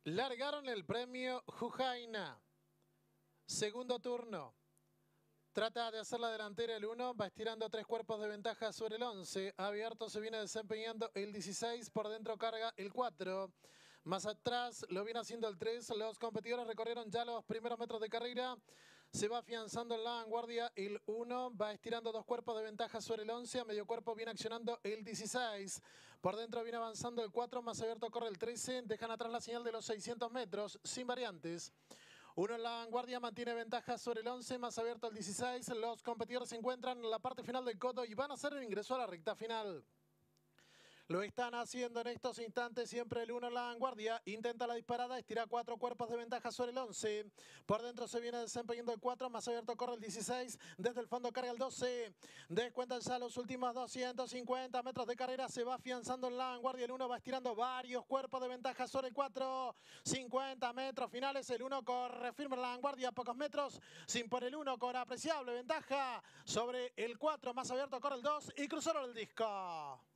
Largaron el premio Jujaina. Segundo turno. Trata de hacer la delantera el 1, va estirando 3 cuerpos de ventaja sobre el 11. Abierto se viene desempeñando el 16, por dentro carga el 4. Más atrás lo viene haciendo el 3. Los competidores recorrieron ya los primeros metros de carrera. Se va afianzando en la vanguardia el 1, va estirando 2 cuerpos de ventaja sobre el 11. A medio cuerpo viene accionando el 16. Por dentro viene avanzando el 4, más abierto corre el 13. Dejan atrás la señal de los 600 metros, sin variantes. 1 en la vanguardia, mantiene ventaja sobre el 11, más abierto el 16. Los competidores se encuentran en la parte final del codo y van a hacer el ingreso a la recta final. Lo están haciendo en estos instantes, siempre el 1 en la vanguardia. Intenta la disparada, estira 4 cuerpos de ventaja sobre el 11. Por dentro se viene desempeñando el 4, más abierto corre el 16. Desde el fondo carga el 12. Descuentan ya los últimos 250 metros de carrera. Se va afianzando en la vanguardia. El 1 va estirando varios cuerpos de ventaja sobre el 4. 50 metros finales. El 1 corre firme en la vanguardia, pocos metros. Sin por el 1 con apreciable ventaja sobre el 4. Más abierto corre el 2 y cruzaron el disco.